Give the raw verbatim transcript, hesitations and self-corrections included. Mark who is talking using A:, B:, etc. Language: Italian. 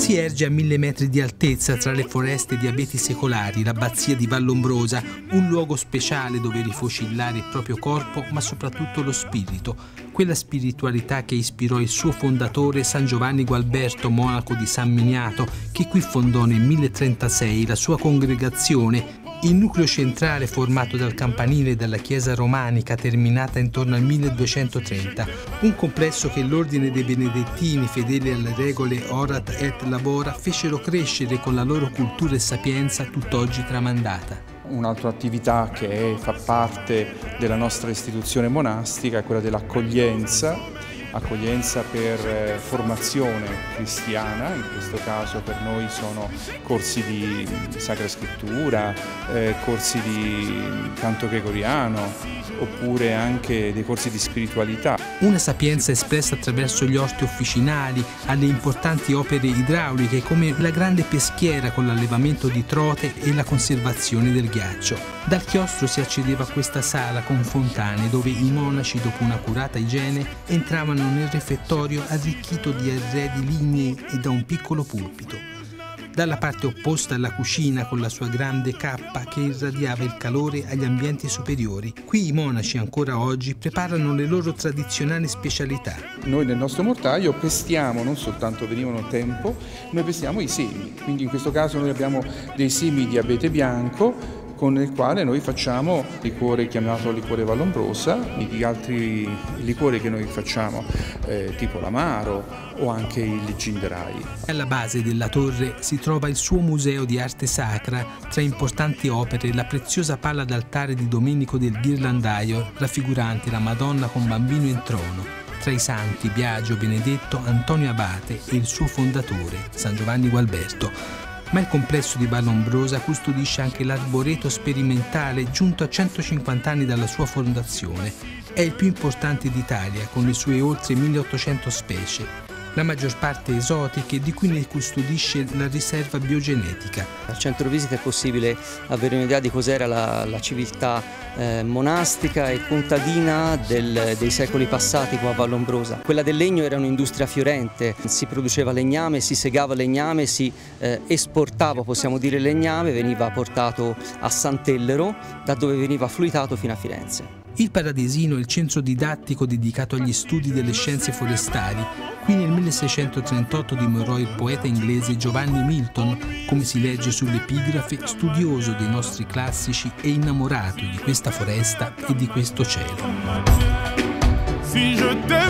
A: Si erge a mille metri di altezza tra le foreste di abeti secolari, l'abbazia di Vallombrosa, un luogo speciale dove rifocillare il proprio corpo, ma soprattutto lo spirito, quella spiritualità che ispirò il suo fondatore San Giovanni Gualberto, monaco di San Miniato, che qui fondò nel milletrentasei la sua congregazione. Il nucleo centrale, formato dal campanile e dalla chiesa romanica terminata intorno al milleduecentotrenta, un complesso che l'ordine dei benedettini, fedeli alle regole Orat et Labora, fecero crescere con la loro cultura e sapienza tutt'oggi tramandata.
B: Un'altra attività che fa parte della nostra istituzione monastica è quella dell'accoglienza, accoglienza per formazione cristiana, in questo caso per noi sono corsi di Sacra Scrittura, eh, corsi di canto gregoriano, oppure anche dei corsi di spiritualità.
A: Una sapienza espressa attraverso gli orti officinali, alle importanti opere idrauliche come la grande peschiera con l'allevamento di trote e la conservazione del ghiaccio. Dal chiostro si accedeva a questa sala con fontane dove i monaci, dopo un'accurata igiene, entravano nel refettorio arricchito di arredi lignei e da un piccolo pulpito. Dalla parte opposta alla cucina con la sua grande cappa che irradiava il calore agli ambienti superiori. Qui i monaci ancora oggi preparano le loro tradizionali specialità.
B: Noi nel nostro mortaio pestiamo, non soltanto venivano tempo, noi pestiamo i semi. Quindi in questo caso noi abbiamo dei semi di abete bianco con il quale noi facciamo liquore chiamato liquore Vallombrosa, di altri liquori che noi facciamo eh, tipo l'amaro o anche il ginderai.
A: Alla base della torre si trova il suo museo di arte sacra, tra importanti opere la preziosa pala d'altare di Domenico del Ghirlandaio raffigurante la Madonna con bambino in trono. Tra i santi Biagio, Benedetto, Antonio Abate e il suo fondatore, San Giovanni Gualberto. Ma il complesso di Vallombrosa custodisce anche l'arboreto sperimentale giunto a centocinquanta anni dalla sua fondazione. È il più importante d'Italia, con le sue oltre milleottocento specie, la maggior parte esotiche, di cui ne custodisce la riserva biogenetica.
C: Al centro visita è possibile avere un'idea di cos'era la, la civiltà eh, monastica e contadina del, dei secoli passati qua a Vallombrosa. Quella del legno era un'industria fiorente, si produceva legname, si segava legname, si eh, esportava, possiamo dire, legname, veniva portato a Sant'Ellero, da dove veniva fluitato fino a Firenze.
A: Il Paradesino è il centro didattico dedicato agli studi delle scienze forestali. Qui nel milleseicentotrentotto dimorò il poeta inglese Giovanni Milton, come si legge sull'epigrafe, studioso dei nostri classici e innamorato di questa foresta e di questo cielo.